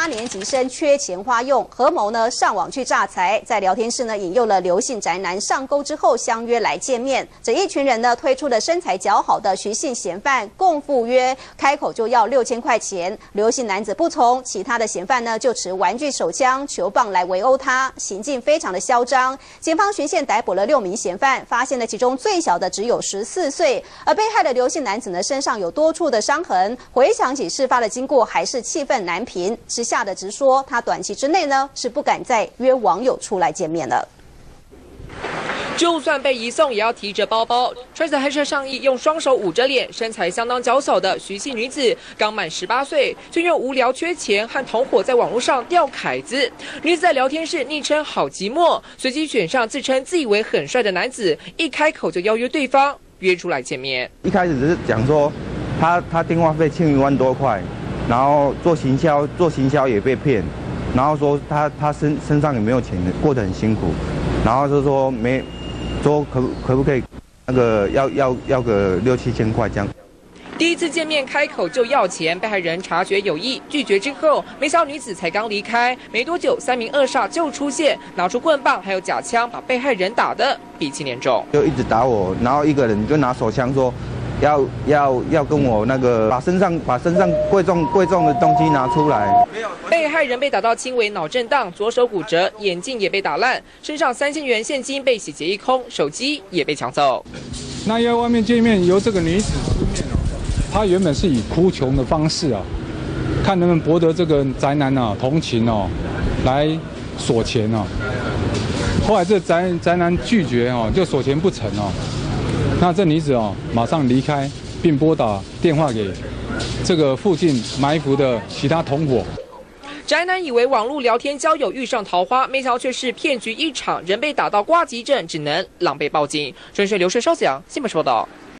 年级生缺钱花用，合谋呢上网去诈财，在聊天室呢引诱了刘姓宅男上钩之后相约来见面。这一群人呢推出了身材姣好的徐姓嫌犯，共赴约，开口就要6000块钱。刘姓男子不从，其他的嫌犯呢就持玩具手枪、球棒来围殴他，行径非常的嚣张。警方循线逮捕了6名嫌犯，发现了其中最小的只有14岁，而被害的刘姓男子呢身上有多处的伤痕。回想起事发的经过，还是气愤难平，之下的直说他短期之内呢是不敢再约网友出来见面了。 就算被移送，也要提着包包，穿着黑色上衣，用双手捂着脸，身材相当娇小的徐姓女子，刚满18岁，就因为无聊缺钱，和同伙在网络上钓凯子。女子在聊天室昵称好寂寞，随即选上自称自以为很帅的男子，一开口就邀约对方约出来见面。 一开始只是讲说他电话费欠1万多块，然后做行销也被骗，然后说他身上也没有钱，过得很辛苦，然后就说说可不可以那个要个6、7千块这样。 第一次见面开口就要钱，被害人察觉有异，拒绝之后，没想到女子才刚离开，没多久3名恶煞就出现，拿出棍棒还有假枪，把被害人打得鼻青脸肿， 就一直打我，然后一个人就拿手枪说要跟我那个把身上贵重的东西拿出来。 被害人被打到轻微脑震荡，左手骨折，眼镜也被打烂，身上3000元现金被洗劫一空，手机也被抢走。 那要外面见面，由这个女子出面哦，她原本是以哭穷的方式啊，看能不能博得这个宅男啊同情哦，来索钱哦。后来这宅男拒绝哦，就索钱不成哦。那这女子哦，马上离开，并拨打电话给这个附近埋伏的其他同伙。 宅男以为网络聊天交友遇上桃花，没想到却是骗局一场，人被打到挂急诊，只能狼狈报警。专线刘顺稍讲，新闻报道。